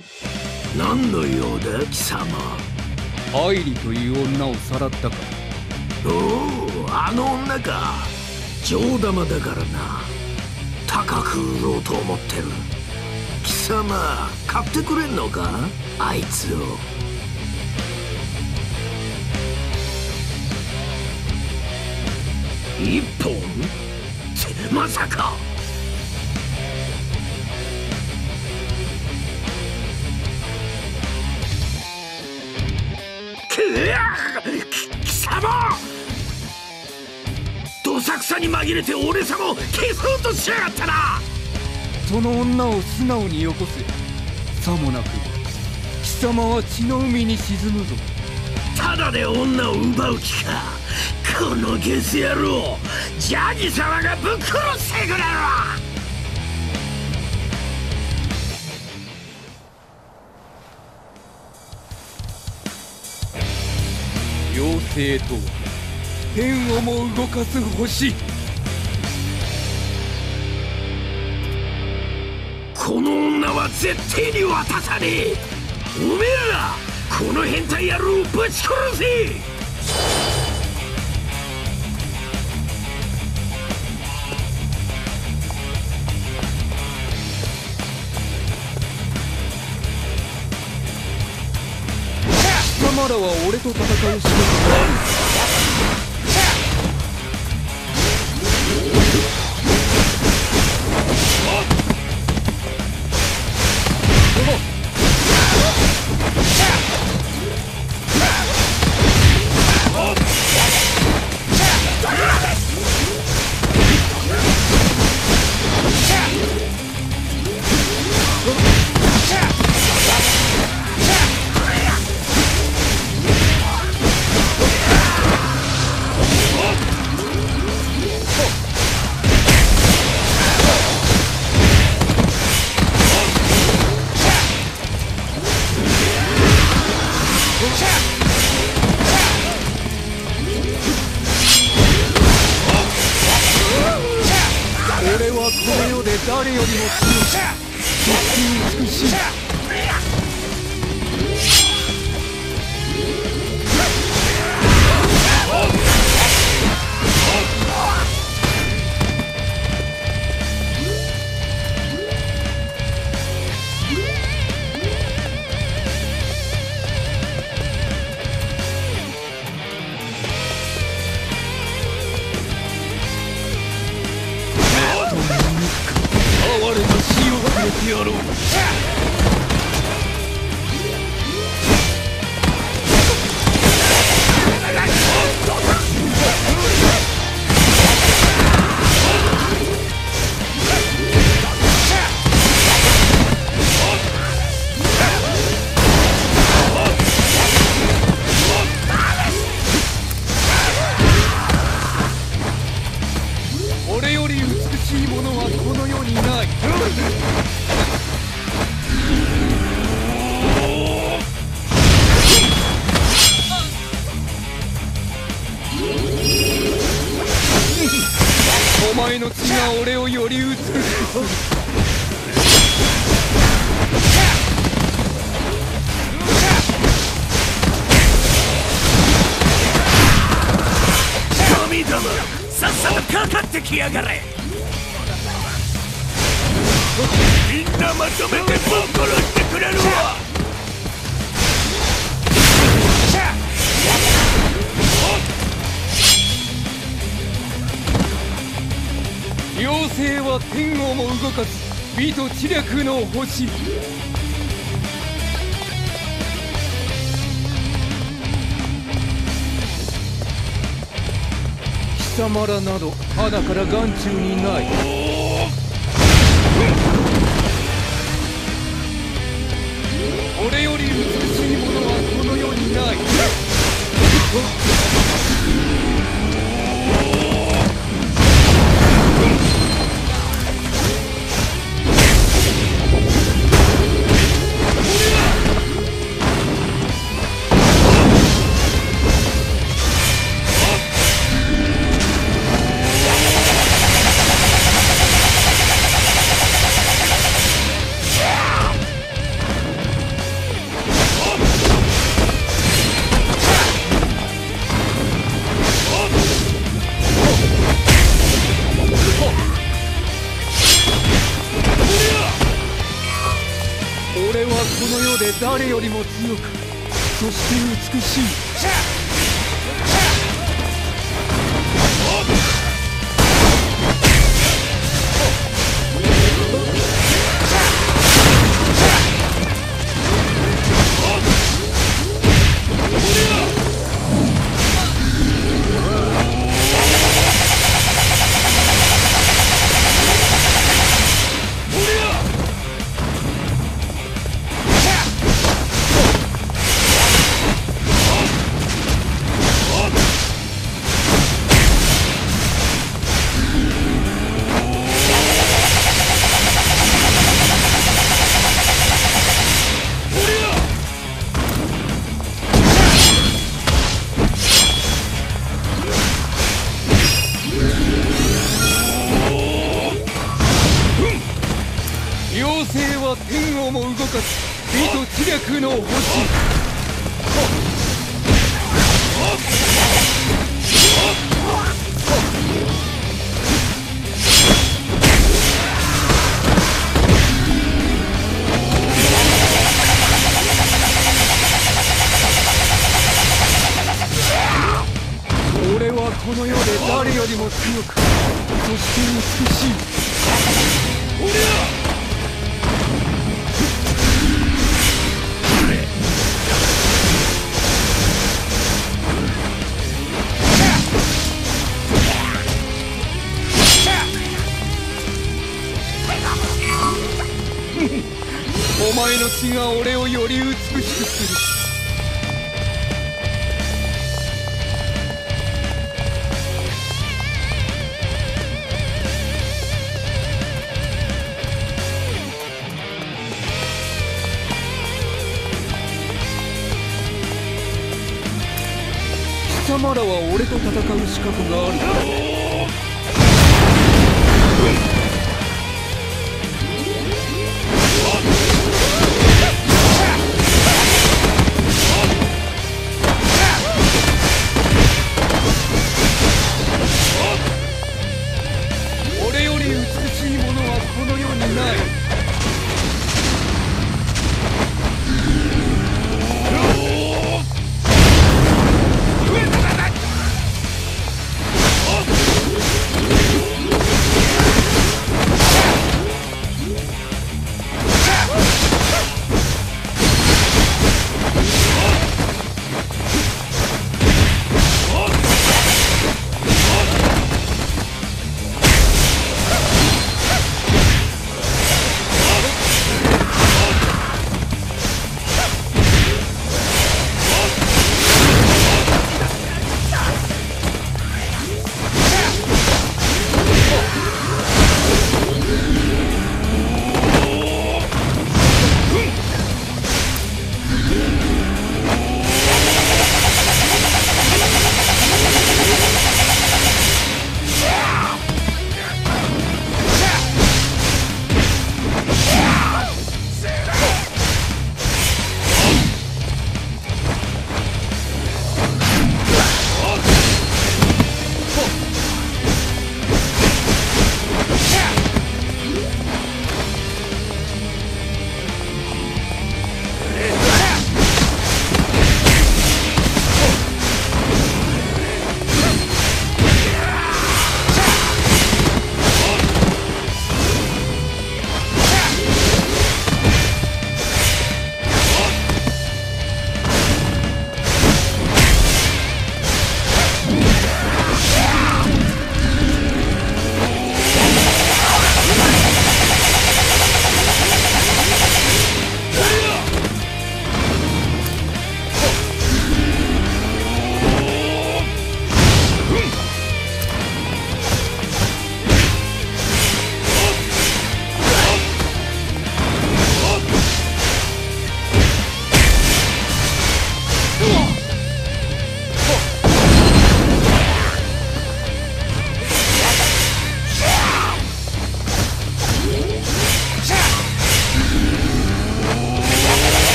何の用だ貴様。 愛理という女をさらったか。 おお、あの女か。上玉だからな。高く売ろうと思ってる。貴様買ってくれんのか、あいつを。一本ってまさか。貴様、どさくさに紛れて俺様を消そうとしやがったな。 その女を素直によこせ。さもなく貴様は血の海に沈むぞ。 ただで女を奪う気か。このゲス野郎、ジャギ様がぶっ殺してくれるわ。 妖精と天をも動かす星。 この女は絶対に渡さねえ。おめえらこの変態野郎をぶち殺せ。 貴様らは俺と戦う仕事がある。俺はこの世で誰よりも強く、そして美しい。哀れな死をくれてやろう。俺より美しいものはこの世にない。お前の血が俺をより美しくする。 神様、さっさとかかってきやがれ。みんなまとめてぶっ殺してくれるわ。 妖精は天をも動かす美と知略の星。貴様らなど鼻から眼中にない。俺より美しいものはこの世にない。 俺はこの世で誰よりも強く、そして美しい。妖精は天をも動かす美と知略の星。俺はこの世で誰よりも強く、そして美しい。お前の血が俺をより美しくする。貴様らは俺と戦う資格があるのか。俺より美しいものはこの世にない。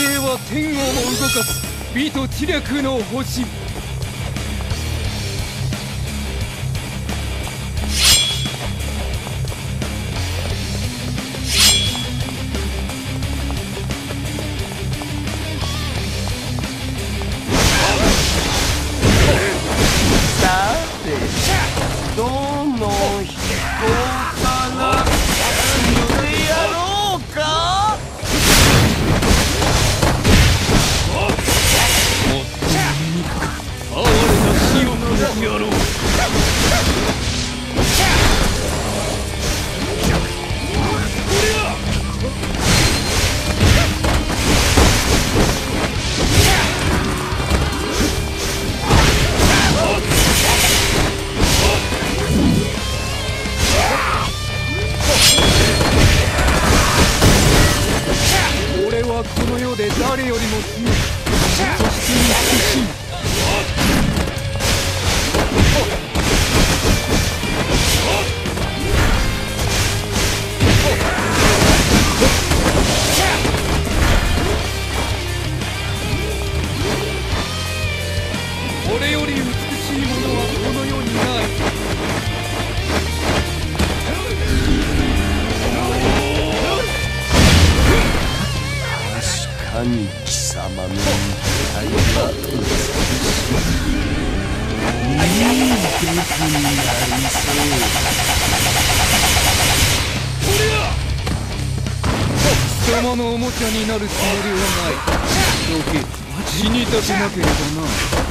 精は天をも動かす美と知略の星。 どの人から言ってやろうか。 もっと醜く哀れな死を下すやろう。俺はこの世で誰よりも強く、そして美しい。俺より美しいものはこの世にない。 確かに貴様の肉体は美しい。いいデブになりそう。 貴様のおもちゃになるつもりはない。どけ、死にたくなければな。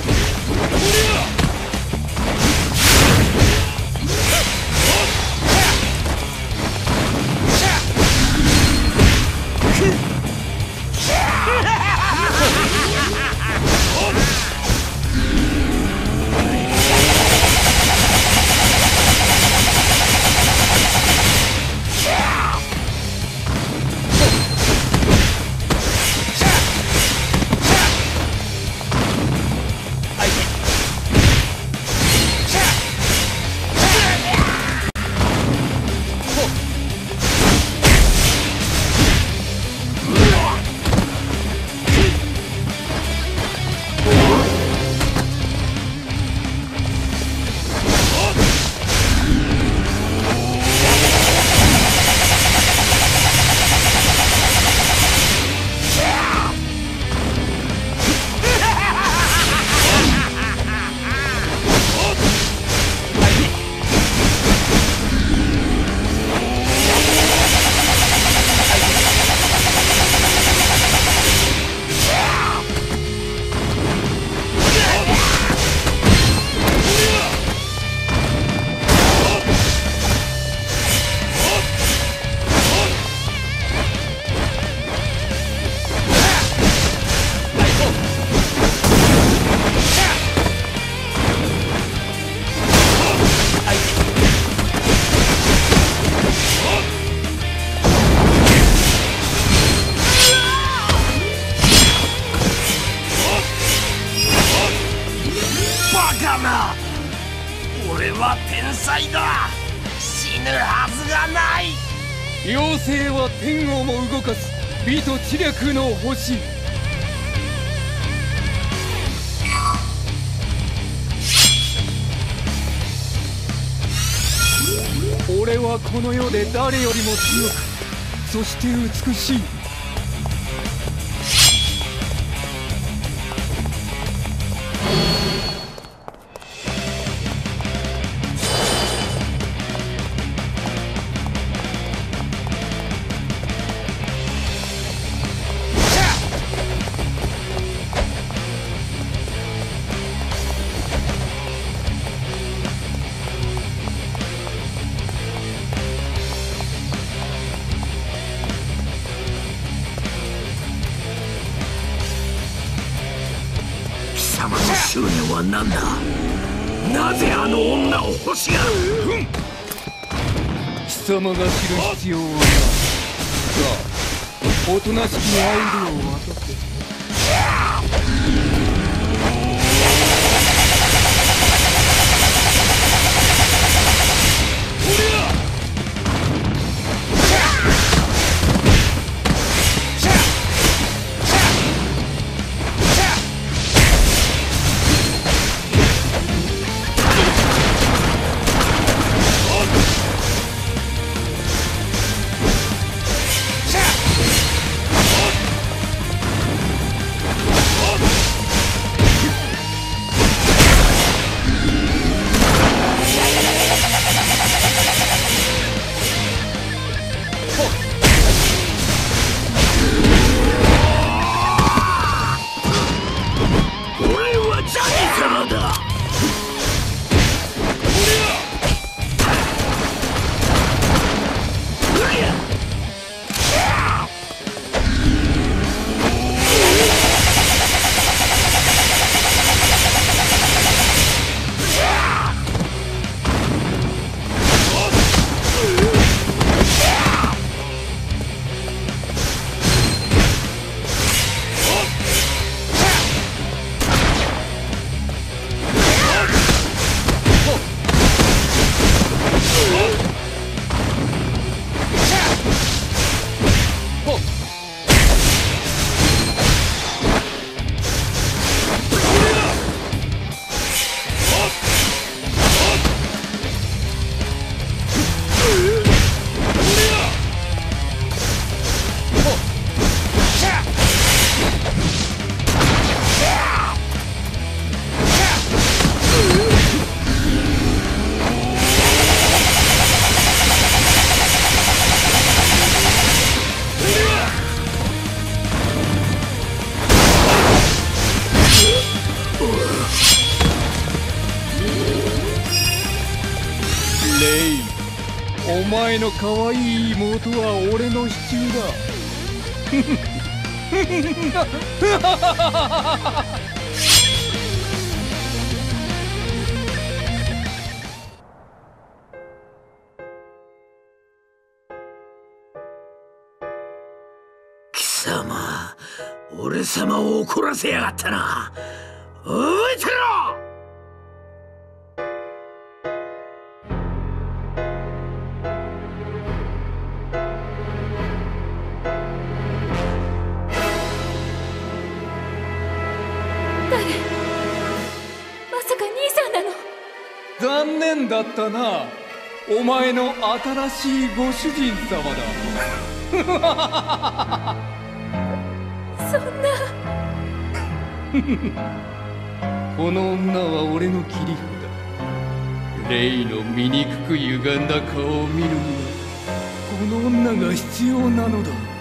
俺は天才だ。死ぬはずがない。 妖精は天をも動かす美と知略の星。俺はこの世で誰よりも強く、そして美しい。 貴様の執念は何だ。なぜあの女を欲しがる。 貴様が知る必要はない。さあ、おとなしきアイルを渡せ。 前の可愛い妹は俺の支柱だ。 貴様、俺様を怒らせやがったな。覚えてろ。 まさか兄さんなの？ 残念だったな。お前の新しいご主人様だ。 そんな。 この女は俺の切り札。レイの醜く歪んだ顔を見るにはこの女が必要なのだ。